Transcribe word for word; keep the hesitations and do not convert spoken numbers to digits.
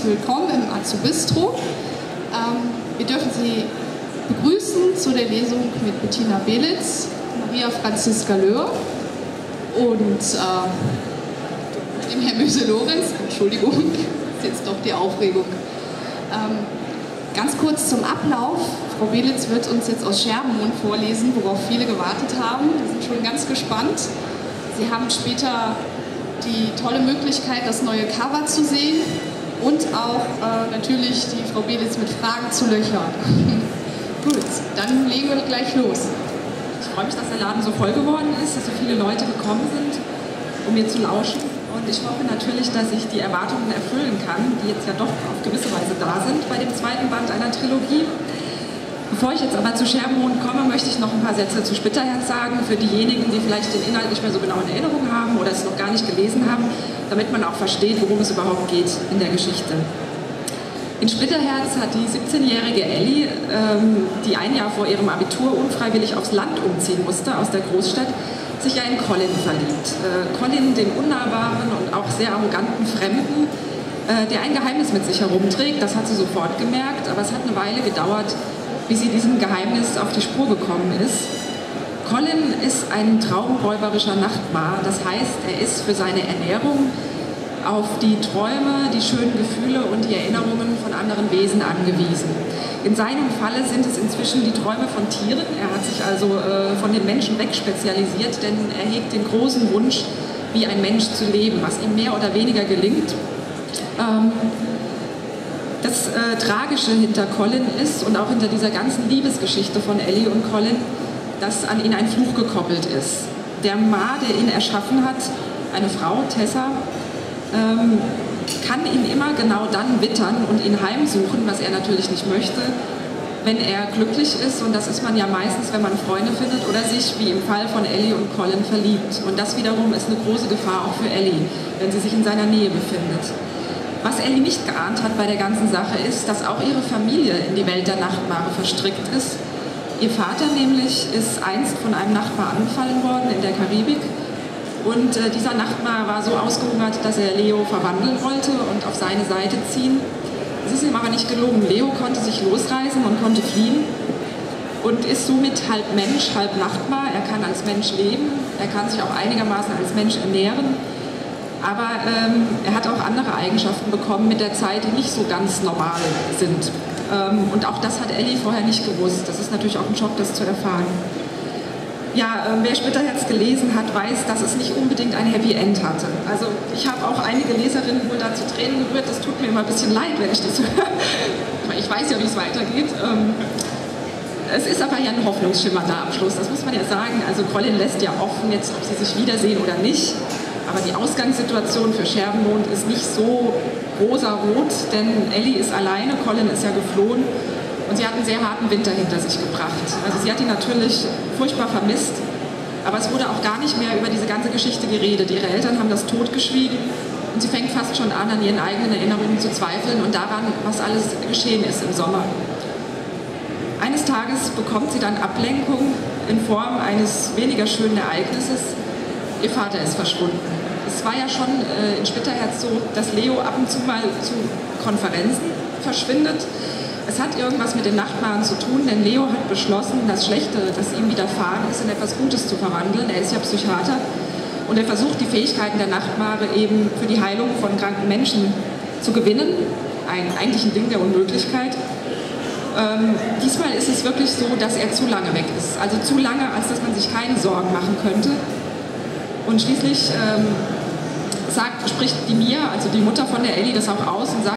willkommen im Azubistro. Ähm, wir dürfen Sie begrüßen zu der Lesung mit Bettina Belitz, Maria Franziska Löhr und äh, dem Herrn Müse-Lorenz. Entschuldigung, ist jetzt doch die Aufregung. Ähm, ganz kurz zum Ablauf. Frau Belitz wird uns jetzt aus Scherbenmond vorlesen, worauf viele gewartet haben. Wir sind schon ganz gespannt. Sie haben später die tolle Möglichkeit, das neue Cover zu sehen und auch äh, natürlich die Frau Belitz mit Fragen zu löchern. Gut, dann legen wir gleich los. Ich freue mich, dass der Laden so voll geworden ist, dass so viele Leute gekommen sind, um mir zu lauschen. Und ich hoffe natürlich, dass ich die Erwartungen erfüllen kann, die jetzt ja doch auf gewisse Weise da sind bei dem zweiten Band einer Trilogie. Bevor ich jetzt aber zu Scherbenmond komme, möchte ich noch ein paar Sätze zu Splitterherz sagen, für diejenigen, die vielleicht den Inhalt nicht mehr so genau in Erinnerung haben oder es noch gar nicht gelesen haben, damit man auch versteht, worum es überhaupt geht in der Geschichte. In Splitterherz hat die siebzehnjährige Ellie, ähm, die ein Jahr vor ihrem Abitur unfreiwillig aufs Land umziehen musste, aus der Großstadt, sich ja in Colin verliebt. Äh, Colin, den unnahbaren und auch sehr arroganten Fremden, äh, der ein Geheimnis mit sich herumträgt, das hat sie sofort gemerkt, aber es hat eine Weile gedauert, bis sie diesem Geheimnis auf die Spur gekommen ist. Colin ist ein traumräuberischer Nachtmahr, das heißt, er ist für seine Ernährung auf die Träume, die schönen Gefühle und die Erinnerungen von anderen Wesen angewiesen. In seinem Falle sind es inzwischen die Träume von Tieren. Er hat sich also äh, von den Menschen wegspezialisiert, denn er hegt den großen Wunsch, wie ein Mensch zu leben, was ihm mehr oder weniger gelingt. Ähm, Das äh, Tragische hinter Colin ist und auch hinter dieser ganzen Liebesgeschichte von Ellie und Colin, dass an ihn ein Fluch gekoppelt ist. Der Maar, der ihn erschaffen hat, eine Frau, Tessa, ähm, kann ihn immer genau dann wittern und ihn heimsuchen, was er natürlich nicht möchte, wenn er glücklich ist. Und das ist man ja meistens, wenn man Freunde findet oder sich, wie im Fall von Ellie und Colin, verliebt. Und das wiederum ist eine große Gefahr auch für Ellie, wenn sie sich in seiner Nähe befindet. Was Ellie nicht geahnt hat bei der ganzen Sache ist, dass auch ihre Familie in die Welt der Nachtmare verstrickt ist. Ihr Vater nämlich ist einst von einem Nachbar angefallen worden in der Karibik und äh, dieser Nachtmar war so ausgehungert, dass er Leo verwandeln wollte und auf seine Seite ziehen. Es ist ihm aber nicht gelungen. Leo konnte sich losreißen und konnte fliehen und ist somit halb Mensch, halb Nachtmar. Er kann als Mensch leben, er kann sich auch einigermaßen als Mensch ernähren. Aber ähm, er hat auch andere Eigenschaften bekommen mit der Zeit, die nicht so ganz normal sind. Ähm, und auch das hat Ellie vorher nicht gewusst. Das ist natürlich auch ein Schock, das zu erfahren. Ja, äh, wer Splitterherz gelesen hat, weiß, dass es nicht unbedingt ein Happy End hatte. Also ich habe auch einige Leserinnen wohl dazu Tränen gerührt. Das tut mir immer ein bisschen leid, wenn ich das höre. Ich weiß ja, wie es weitergeht. Ähm, es ist aber ja ein Hoffnungsschimmer, der Abschluss. Das muss man ja sagen. Also Colin lässt ja offen, jetzt, ob sie sich wiedersehen oder nicht. Aber die Ausgangssituation für Scherbenmond ist nicht so rosa-rot, denn Ellie ist alleine, Colin ist ja geflohen und sie hat einen sehr harten Winter hinter sich gebracht. Also sie hat ihn natürlich furchtbar vermisst, aber es wurde auch gar nicht mehr über diese ganze Geschichte geredet. Ihre Eltern haben das totgeschwiegen und sie fängt fast schon an, an ihren eigenen Erinnerungen zu zweifeln und daran, was alles geschehen ist im Sommer. Eines Tages bekommt sie dann Ablenkung in Form eines weniger schönen Ereignisses. Ihr Vater ist verschwunden. Es war ja schon äh, in Splitterherz so, dass Leo ab und zu mal zu Konferenzen verschwindet. Es hat irgendwas mit den Nachtmaren zu tun, denn Leo hat beschlossen, das Schlechte, das ihm widerfahren ist, in etwas Gutes zu verwandeln. Er ist ja Psychiater und er versucht, die Fähigkeiten der Nachtmare eben für die Heilung von kranken Menschen zu gewinnen. Ein, eigentlich ein Ding der Unmöglichkeit. Ähm, diesmal ist es wirklich so, dass er zu lange weg ist. Also zu lange, als dass man sich keine Sorgen machen könnte. Und schließlich ähm, sagt, spricht die Mia, also die Mutter von der Ellie, das auch aus und sagt,